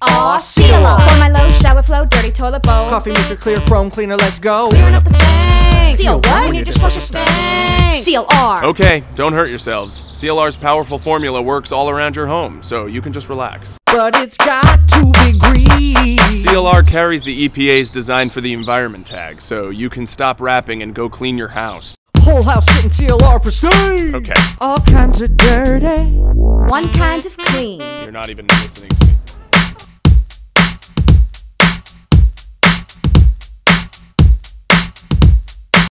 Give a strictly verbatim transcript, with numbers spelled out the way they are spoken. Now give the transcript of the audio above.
Aw, C L R. For my low shower flow, dirty toilet bowl. Coffee maker, clear, chrome cleaner, let's go. Clearing up the sink. Seal what? When your dishwasher stinks. C L R. Okay, don't hurt yourselves. C L R's powerful formula works all around your home, so you can just relax. But it's got to be green. C L R carries the E P A's Design for the Environment tag, so you can stop rapping and go clean your house. Whole house getting C L R Pristine. Okay. All kinds of dirty. One kind of clean. You're not even listening.